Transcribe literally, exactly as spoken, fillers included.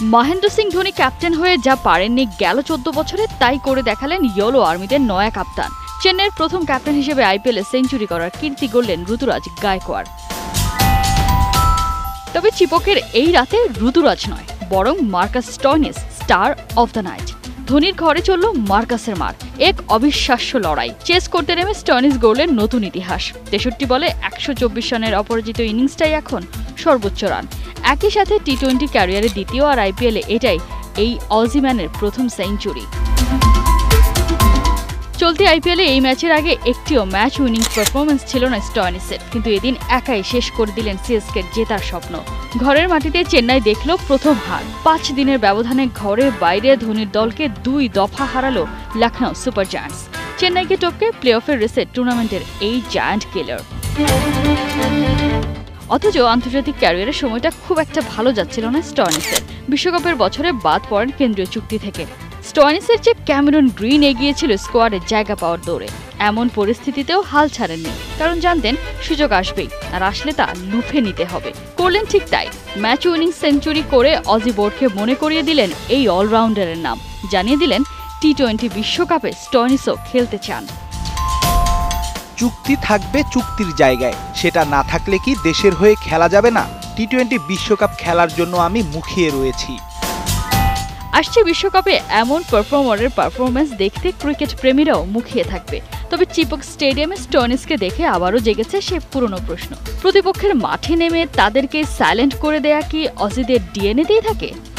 Mahendra Singh Dhoni captain হয়ে যা পারেননি গেল চোদ্দ বছরে তাই করে দেখালেন ইয়েলো আর্মিদের নয়া কাপ্তান। চেন্নাইয়ের প্রথম ক্যাপ্টেন হিসেবে আইপিএলে সেঞ্চুরি করার কীর্তি গড়লেন ঋতুরাজ গায়কোয়াড়। তবে চিপকের এই রাতে ঋতুরাজ নয়, বরং Marcus Stoinis star of the night. ধোনির ঘরে চলল মার্কাসের মার, এক অবিশ্বাস্য লড়াই। চেস করতে নেমে স্টয়নিস গড়লেন নতুন ইতিহাস। তেষট্টি বলে একশো চব্বিশ রানের অপরাজিত ইনিংসটাই এখন সর্বোচ্চ রান। একই সাথে টি টোয়েন্টি ক্যারিয়ারে দ্বিতীয়, আর আইপিএলে এটাই এই অজিম্যানের প্রথম সেঞ্চুরি। চলতি আইপিএলে এই ম্যাচের আগে একটিও ম্যাচ উইনিং পারফরমেন্স ছিল না স্টয়নিসের, কিন্তু এদিন একাই শেষ করে দিলেন সিএসকের জেতার স্বপ্ন। ঘরের মাটিতে চেন্নাই দেখল প্রথম হার। পাঁচ দিনের ব্যবধানে ঘরে বাইরে ধোনির দলকে দুই দফা হারালো লখনৌ সুপার জায়ান্টস। চেন্নাইকে টপকে প্লে অফের রেসে টুর্নামেন্টের এই জায়ান্ট কিলার। অথচ আন্তর্জাতিক ক্যারিয়ারের সময়টা খুব একটা ভালো যাচ্ছিল না স্টয়নিসের। বিশ্বকাপের বছরে বাদ পড়েন কেন্দ্রীয় চুক্তি থেকে। স্টয়নিসের চেয়ে ক্যামেরন গ্রিন এগিয়েছিল স্কোয়াডে জায়গা পাওয়ার দৌড়ে। এমন পরিস্থিতিতেও হাল ছাড়েননি, কারণ জানতেন সুযোগ আসবেই, আর আসলে তা লুফে নিতে হবে। করলেন ঠিক তাই। ম্যাচ উইনিং সেঞ্চুরি করে অজি বোর্ডকে মনে করিয়ে দিলেন এই অলরাউন্ডারের নাম। জানিয়ে দিলেন টি টোয়েন্টি বিশ্বকাপে স্টয়নিসও খেলতে চান। চুক্তি থাকবে চুক্তির জায়গায়, সেটা না থাকলে কি দেশের হয়ে খেলা যাবে না? টি টোয়েন্টি বিশ্বকাপ খেলার জন্য আমি মুখিয়ে রয়েছি। আসছে বিশ্বকাপে এমন পারফর্মারের পারফরমেন্স দেখতে ক্রিকেট প্রেমীরাও মুখিয়ে থাকবে। তবে চিপক স্টেডিয়ামে স্টয়নিসকে দেখে আবারও জেগেছে সে পুরনো প্রশ্ন, প্রতিপক্ষের মাঠে নেমে তাদেরকে সাইলেন্ট করে দেয়া কি অজিদের ডিএনএতেই থাকে?